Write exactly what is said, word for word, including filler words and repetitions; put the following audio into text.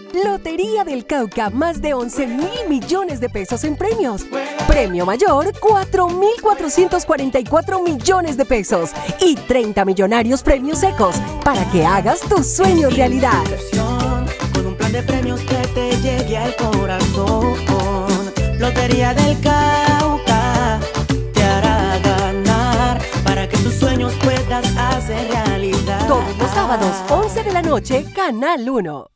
Lotería del Cauca, más de once mil millones de pesos en premios. Premio mayor, cuatro mil cuatrocientos cuarenta y cuatro millones de pesos. Y treinta millonarios premios secos, para que hagas tus sueños realidad. Con un plan de premios que te llegue al corazón. Lotería del Cauca te hará ganar, para que tus sueños puedas hacer realidad. Todos los sábados, once de la noche, Canal uno.